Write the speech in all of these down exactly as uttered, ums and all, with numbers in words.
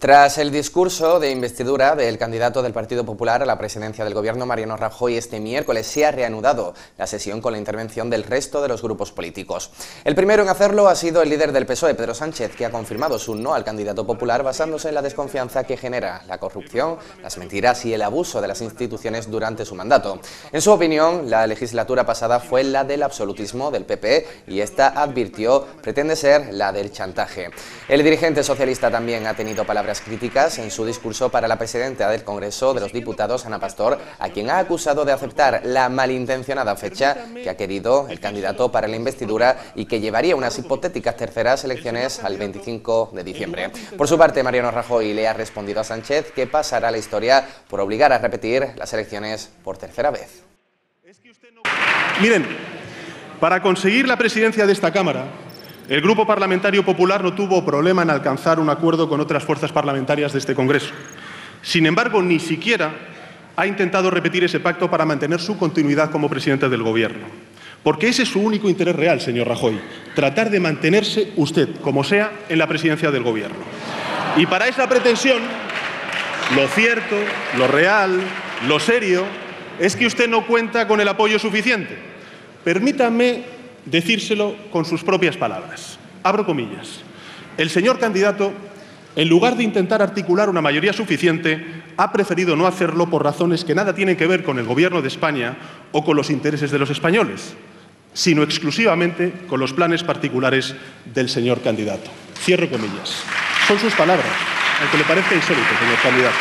Tras el discurso de investidura del candidato del Partido Popular a la presidencia del Gobierno, Mariano Rajoy, este miércoles se ha reanudado la sesión con la intervención del resto de los grupos políticos. El primero en hacerlo ha sido el líder del P S O E, Pedro Sánchez, que ha confirmado su no al candidato popular basándose en la desconfianza que genera la corrupción, las mentiras y el abuso de las instituciones durante su mandato. En su opinión, la legislatura pasada fue la del absolutismo del P P y esta, advirtió, pretende ser la del chantaje. El dirigente socialista también ha tenido palabras críticas en su discurso para la presidenta del Congreso de los Diputados, Ana Pastor, a quien ha acusado de aceptar la malintencionada fecha que ha querido el candidato para la investidura y que llevaría unas hipotéticas terceras elecciones al veinticinco de diciembre. Por su parte, Mariano Rajoy le ha respondido a Sánchez que pasará a la historia por obligar a repetir las elecciones por tercera vez. Miren, para conseguir la presidencia de esta Cámara, el Grupo Parlamentario Popular no tuvo problema en alcanzar un acuerdo con otras fuerzas parlamentarias de este Congreso. Sin embargo, ni siquiera ha intentado repetir ese pacto para mantener su continuidad como presidente del Gobierno. Porque ese es su único interés real, señor Rajoy, tratar de mantenerse usted, como sea, en la presidencia del Gobierno. Y para esa pretensión, lo cierto, lo real, lo serio, es que usted no cuenta con el apoyo suficiente. Permítanme decírselo con sus propias palabras. Abro comillas. El señor candidato, en lugar de intentar articular una mayoría suficiente, ha preferido no hacerlo por razones que nada tienen que ver con el Gobierno de España o con los intereses de los españoles, sino exclusivamente con los planes particulares del señor candidato. Cierro comillas. Son sus palabras, aunque le parezca insólito, señor candidato.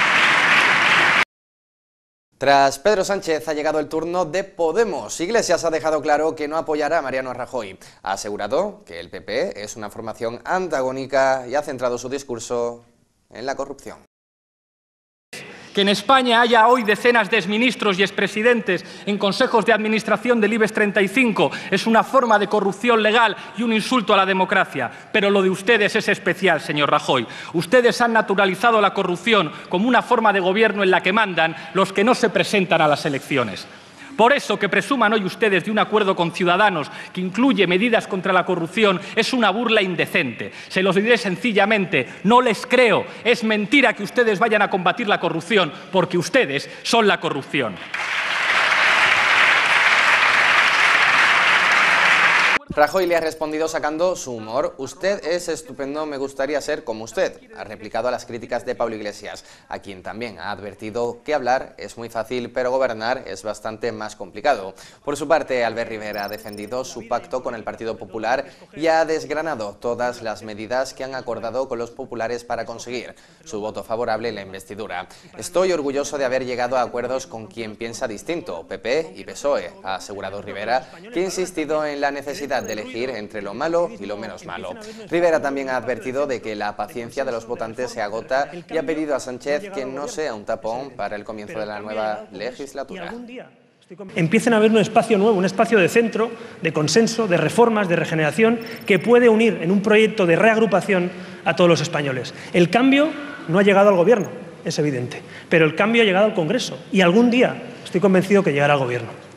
Tras Pedro Sánchez ha llegado el turno de Podemos. Iglesias ha dejado claro que no apoyará a Mariano Rajoy. Ha asegurado que el P P es una formación antagónica y ha centrado su discurso en la corrupción. Que en España haya hoy decenas de exministros y expresidentes en consejos de administración del IBEX treinta y cinco es una forma de corrupción legal y un insulto a la democracia. Pero lo de ustedes es especial, señor Rajoy. Ustedes han naturalizado la corrupción como una forma de gobierno en la que mandan los que no se presentan a las elecciones. Por eso, que presuman hoy ustedes de un acuerdo con Ciudadanos que incluye medidas contra la corrupción es una burla indecente. Se los diré sencillamente, no les creo. Es mentira que ustedes vayan a combatir la corrupción, porque ustedes son la corrupción. Rajoy le ha respondido sacando su humor. Usted es estupendo, me gustaría ser como usted. Ha replicado a las críticas de Pablo Iglesias, a quien también ha advertido que hablar es muy fácil, pero gobernar es bastante más complicado. Por su parte, Albert Rivera ha defendido su pacto con el Partido Popular y ha desgranado todas las medidas que han acordado con los populares para conseguir su voto favorable en la investidura. Estoy orgulloso de haber llegado a acuerdos con quien piensa distinto, P P y P S O E, ha asegurado Rivera, que ha insistido en la necesidad de elegir entre lo malo y lo menos malo. Rivera también ha advertido de que la paciencia de los votantes se agota y ha pedido a Sánchez que no sea un tapón para el comienzo de la nueva legislatura. Empiecen a haber un espacio nuevo, un espacio de centro, de consenso, de reformas, de regeneración, que puede unir en un proyecto de reagrupación a todos los españoles. El cambio no ha llegado al Gobierno, es evidente, pero el cambio ha llegado al Congreso y algún día estoy convencido que llegará al Gobierno.